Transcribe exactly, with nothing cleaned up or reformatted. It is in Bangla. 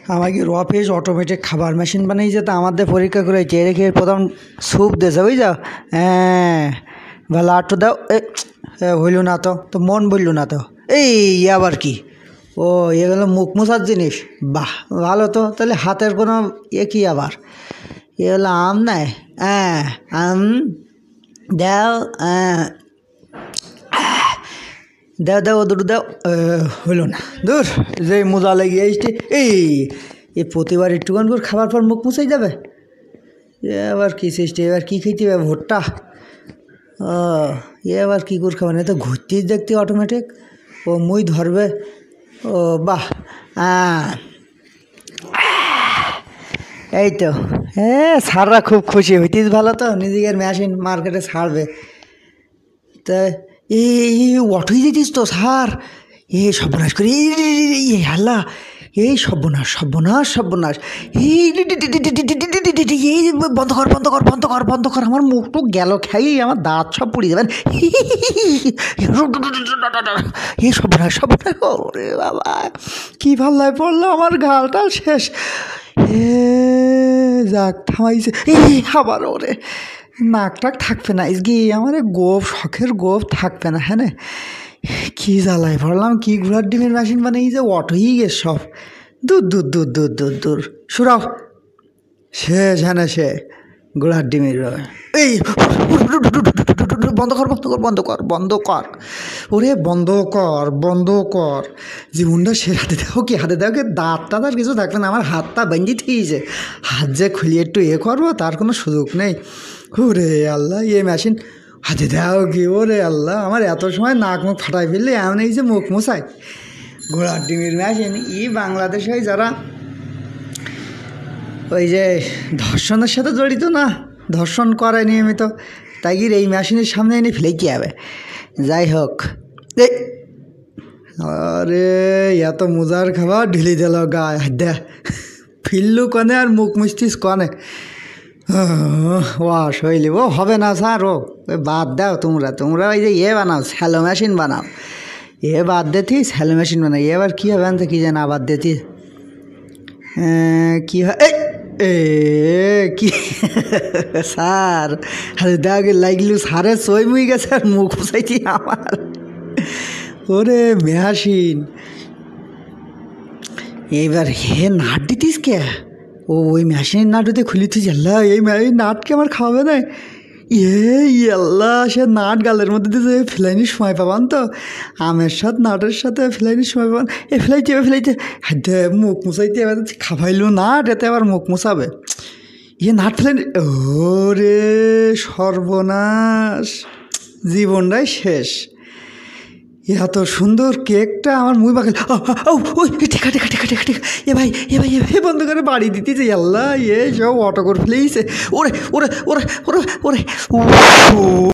আমাকে রফেস অটোমেটিক খাবার মেশিন বানিয়েছে, তো আমাদের পরীক্ষা করেছে রেখে প্রথম স্যুপ দিয়েছে বুঝছো। হ্যাঁ ভালো আটটু দাও। এ হইল না তো তো মন বলল না তো। এই আবার কি? ও এগুলো মুখ মোছার জিনিস, বাহ ভালো তো। তাহলে হাতের কোনো এ কি আবার? এগুলো আম নাই? হ্যাঁ আম দাও, হ্যাঁ দাও দাও ও দুটো দাও। হইল না, দূর যে মোজা লেগে এসছে। এই এ প্রতিবার একটুখান করে খাবার পর মুখ মুছাই যাবে। এবার কী সৃষ্টি, এবার কী খেতে হবে? ভুট্টা? ও এবার কী করে খাবে? না তো ঘুরতেই দেখতে অটোমেটিক ও মুই ধরবে। ও বাহ, হ্যাঁ এই তো। হ্যাঁ স্যাররা খুব খুশি হইতিস, ভালো তো নিজেদের মেশিন মার্কেটে ছাড়বে। তা এই অটোই দিতিস তো স্যার? এ সর্বনাশ করি এই হাল্লা, এই সর্বনাশ সর্বনাশ সর্বনাশ। এই এই বন্ধ কর বন্ধ কর বন্ধ কর বন্ধ কর, আমার মুখ টুক গেল খাই, আমার দাঁত সব পুড়ে যাবেন। এই সর্বনাশ সর্বনাশ, ওরে বাবা কী ভাল্লায় পড়লো, আমার গালটা শেষ। এ যাক থামাইছে। এই আবার ওরে নাক টাক থাকবে না আজকে, আমার গোপ শখের গোপ থাকবে না। হ্যাঁ কী জ্বালায় পড়লাম, কী ঘোড়ার ডিমের মেশিন বানিয়েছে, অটোই গেছে সব। দূর দূর দূর দূর দূর দূর সুরাও শেষ। হ্যাঁ সে ঘোড়ার ডিমের এই বন্ধ কর বন্ধ কর বন্ধ কর বন্ধ কর, ওরে বন্ধ কর বন্ধ কর। জীবনটা সে হাতে দাও কি হাতে দাও কি, দাঁত টাত আর কিছু থাকবে না, আমার হাতটা বেঞ্জি থেকেছে। হাত যে খুলিয়ে একটু এ করবো তার কোনো সুযোগ নেই। ওরে আল্লাহ এ মেশিন হাতে দাও কি, ওরে আল্লাহ আমার এত সময় নাক মুখ ফাটাই ফেললে এমন এই যে মুখ মোছাই। ঘোড়ার ডিমের মেশিন ই বাংলাদেশে যারা ওই যে ধর্ষণের সাথে জড়িত না, ধর্ষণ করে নিয়মিত, তাই কি এই মেশিনের সামনে এনে ফেলে কী হবে? যাই হোক, আরে এত মজার খাবার ঢিলি দিল গায়ে, দে ফিরলু কনে আর মুখ মুছতিস কনে। ওয়া শৈলি ও হবে না স্যার, ও বাদ দাও তোমরা তোমরা ওই যে ইয়ে বানাও, স্যালো মেশিন বানাও। এ বাদ দেতি স্যালো মেশিন বানাও, এবার কী হবে আনতে কী জানা বাদ দেতি কী হয়। এ কি স্যার আরে দেখ লাগলু সারে সই মুই গেছে আর মুখ মুছাইছি আমার। ওরে মেশিন এইবার হে নাট দিতিস কে? ও ওই মেশিনের নাট হতে খুলিতিস? আল্লাহ এই নাটকে আমার খাওয়াবে না? এই আল্লাহ সে নাট গালের মধ্যে দিয়ে ফেলাইনি সময় পাবান তো, আমের সাথে নাটের সাথে ফেলাইনি সময় পাবান। এ ফেলাইতে ফেলাইতে হাতে মুখ মুছাইতে এবার খাবাইলো নাট, এতে আবার মুখ মুছাবে। ইয়ে নাট ফেলাইনি, ওরে সর্বনাশ, জীবনটাই শেষ। এত সুন্দর কেকটা আমার মুই বাকি ওই ঠেকা ঠেকা ঠেকা ঠেকা ঠেকা। এ ভাই এ ভাই এ ভাই বন্ধ করে বাড়ি দিতেছে। আল্লাহ এ সব অটো করে ফেলেইছে। ওরে ওরে ওরে ওরে ওরে